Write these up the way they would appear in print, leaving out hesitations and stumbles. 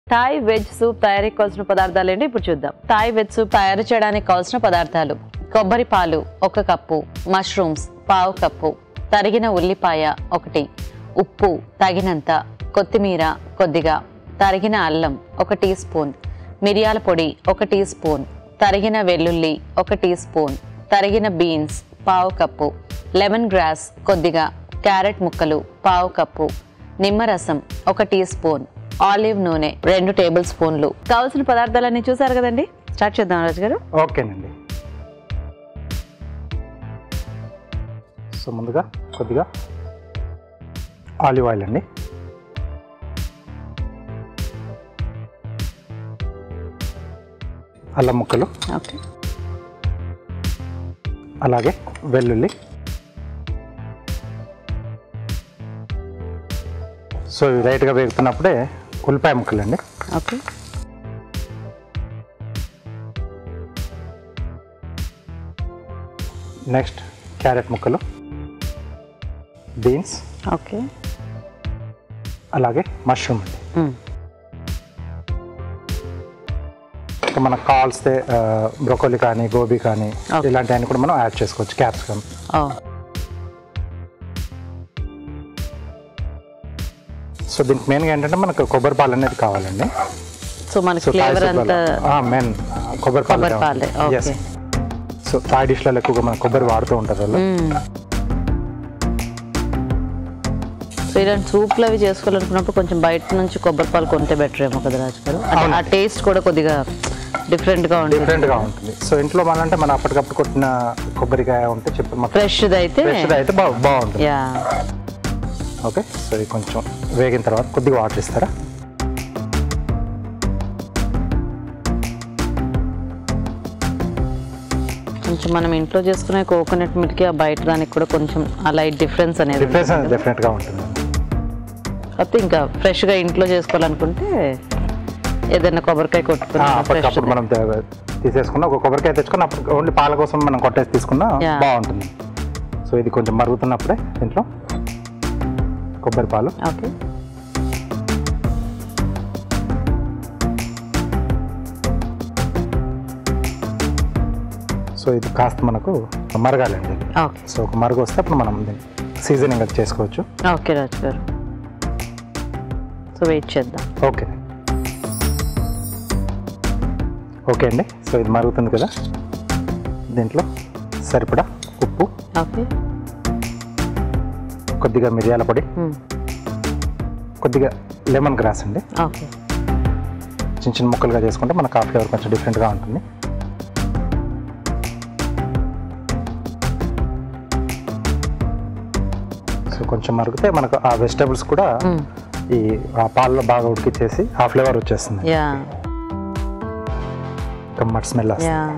Thai veg soup తయారీకి కావాల్సిన పదార్థాలు ఏంటి ఇప్పుడు చూద్దాం. థాయ్ వెజ్ సూప్ తయారు చేయడానికి కావాల్సిన పదార్థాలు: కొబ్బరి పాలు 1 కప్పు, మష్రూమ్స్ 1/2 కప్పు, తరిగిన ఉల్లిపాయ 1, ఉప్పు తగినంత, కొత్తిమీర కొద్దిగా, తరిగిన అల్లం 1 టీ స్పూన్, మిరియాల పొడి 1 టీ స్పూన్, తరిగిన వెల్లుల్లి 1 టీ స్పూన్, తరిగిన బీన్స్ 1/2 కప్పు, లెమన్ గ్రాస్ కొద్దిగా, క్యారెట్ ముక్కలు 1/2 కప్పు, నిమ్మరసం 1 టీ స్పూన్, ఆలివ్ నూనె 2 టేబుల్ స్పూన్లు. కావాల్సిన పదార్థాలన్నీ చూసారు కదండి. స్టార్ట్ చేద్దాం రాజు గారు. ఓకేనండి. సో ముందుగా కొద్దిగా ఆలివ్ ఆయిల్ అండి, అల్లం ముక్కలు, ఓకే, అలాగే వెల్లుల్లి. సో ఇవి లైట్గా వేగుతున్నప్పుడే ఉల్లిపాయ ముక్కలు అండి, ఓకే, నెక్స్ట్ క్యారెట్ ముక్కలు, బీన్స్, ఓకే, అలాగే మష్రూమ్ అండి. మనకు కావాల్స్తే బ్రోకోలీ కానీ గోబీ కానీ ఇలాంటివన్నీ కూడా మనం యాడ్ చేసుకోవచ్చు, క్యాప్సికమ్. సో దీనికి మెయిన్గా ఏంటంటే మనకు కొబ్బరి పాలు అనేది కావాలండి. సో మనకి ఫ్లేవర్ అంతా మెయిన్ కొబ్బరి పాలు. సో థాయ్ డిష్లలో ఎక్కువగా మనం కొబ్బరి వాడుతూ ఉంటారు వాళ్ళు. సో ఇలాంటి సూప్లు అవి చేసుకోవాలనుకున్నప్పుడు కొంచెం బయట నుంచి కొబ్బరి పాలు కొంటే బెటర్ ఏమో కదా రాజు గారు. ఆ టేస్ట్ కూడా కొద్దిగా డిఫరెంట్గా ఉంటుంది. సో ఇంట్లో మనంటే మనం అప్పటికప్పుడు కొట్టిన కొబ్బరికాయ ఉంటే చెప్పి ఫ్రెష్ది అయితే బాగుంటుంది. ఓకే. సో ఇది కొంచెం వేగిన తర్వాత కొద్దిగా వాటర్ ఇస్తారా? కొంచెం మనం ఇంట్లో చేసుకునే కోకోనట్ మిల్క్ ఆ బయట దానికి కూడా కొంచెం ఆ లైట్ డిఫరెన్స్ అనేది డెఫినెట్గా ఉంటుంది. కాకపోతే ఇంకా ఫ్రెష్గా ఇంట్లో చేసుకోవాలనుకుంటే ఏదైనా కొబ్బరికాయ కొట్టుకుని అప్పటికప్పుడు మనం తీసేసుకున్న ఒక కొబ్బరికాయ తెచ్చుకుని అప్పుడు ఓన్లీ పాల కోసం మనం కొట్టేసి తీసుకున్నా బాగుంటుంది. సో ఇది కొంచెం మరుగుతున్నప్పుడే దీంట్లో కొబ్బరి పాలు, ఓకే, సో ఇది కాస్త మనకు మరగాలండి. సో ఒక మరుగు వస్తే అప్పుడు మనం సీజనింగ్ అది చేసుకోవచ్చు. ఓకే రాజు గారు. సో వెయిట్ చేద్దాం. ఓకే ఓకే అండి. సో ఇది మరుగుతుంది కదా, దీంట్లో సరిపడా ఉప్పు, ఓకే, కొద్దిగా మిరియాల పొడి, కొద్దిగా లెమన్ గ్రాస్ అండి. ఓకే, చిన్న చిన్న ముక్కలుగా చేసుకుంటే మనకు ఆ ఫ్లేవర్ కొంచెం డిఫరెంట్గా ఉంటుంది. సో కొంచెం మరిగితే మనకు ఆ వెజిటబుల్స్ కూడా ఈ ఆ పాలలో బాగా ఉడికిచ్చేసి ఆ ఫ్లేవర్ వచ్చేస్తుంది. టమాటా స్మెల్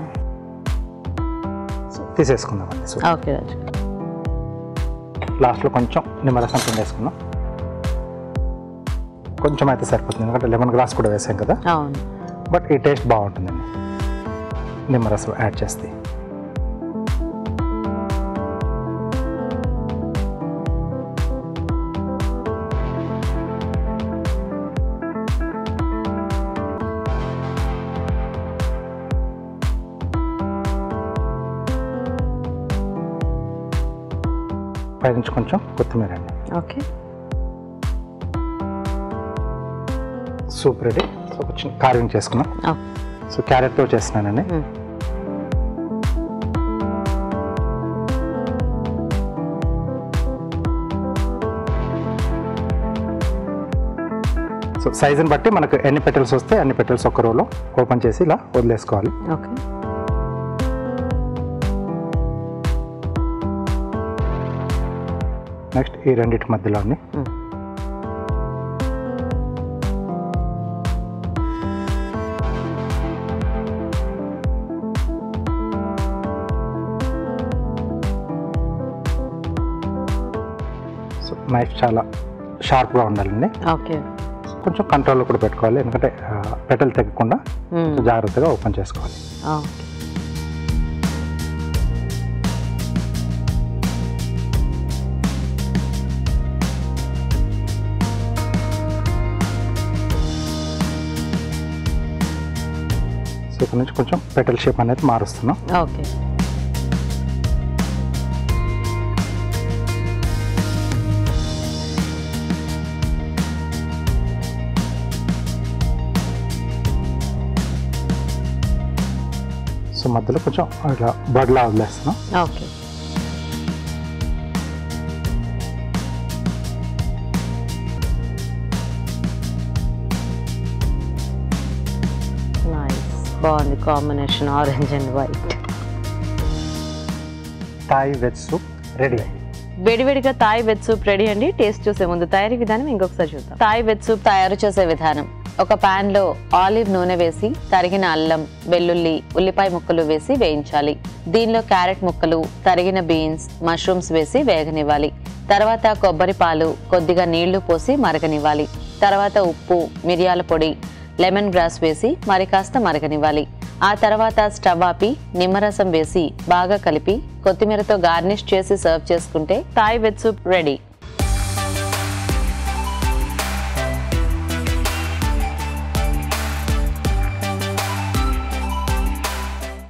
తీసేసుకుందాం అండి. So okay Raju. లాస్ట్లో కొంచెం నిమ్మరసం పిండేసుకుందాం. కొంచెం అయితే సరిపోతుంది, ఎందుకంటే లెమన్ గ్రాస్ కూడా వేసాం కదా. అవును, బట్ ఈ టేస్ట్ బాగుంటుందండి నిమ్మరసం యాడ్ చేస్తే. పైనుంచి కొంచెం కొత్తిమీర అండి. Okay, soup ready. సో కొంచెం కార్వింగ్ చేసుకున్నాం. సో క్యారెట్తో చేస్తున్నానండి. సో సైజుని బట్టి మనకు ఎన్ని పెటల్స్ వస్తే అన్ని పెటల్స్ ఒక రోలో ఓపెన్ చేసి ఇలా వదిలేసుకోవాలి. ఓకే, నెక్స్ట్ ఈ రెండింటి మధ్యలో అండి సో నైఫ్ చాలా షార్ప్గా ఉండాలండి. ఓకే, కొంచెం కంట్రోల్లో కూడా పెట్టుకోవాలి, ఎందుకంటే పెటల్ తెగకుండా జాగ్రత్తగా ఓపెన్ చేసుకోవాలి. సో ఇక్కడ నుంచి కొంచెం పెటల్ షేప్ అనేది మారుస్తున్నాం. ఓకే. సో మధ్యలో కొంచెం ఇట్లా బడ్లా వదిలేస్తున్నాం. ఓకే. బాగుంది combination orange and white. Thai veg soup ready. వేడివేడిగా థాయ్ వెజ్ సూప్ రెడీ అండి. టేస్ట్ చూసే ముందు తయారీ విధానం ఇంకొకసారి చూద్దాం. థాయ్ వెజ్ సూప్ తయారు చేసే విధానం: ఒక పాన్ లో ఆలివ్ నూనె వేసి తరిగిన అల్లం, వెల్లుల్లి, ఉల్లిపాయ ముక్కలు వేసి వేయించాలి. దీనిలో క్యారెట్ ముక్కలు, తరిగిన బీన్స్, మష్రూమ్స్ వేసి వేగనివ్వాలి. తర్వాత కొబ్బరి పాలు, కొద్దిగా నీళ్లు పోసి మరగనివ్వాలి. తర్వాత ఉప్పు, మిరియాల పొడి, లెమన్ గ్రాస్ వేసి మరి కాస్త మరగనివ్వాలి. ఆ తర్వాత స్టవ్ ఆపి నిమ్మరసం వేసి బాగా కలిపి కొత్తిమీరతో గార్నిష్ చేసి సర్వ్ చేసుకుంటే థాయ్ వెజ్ సూప్ రెడీ.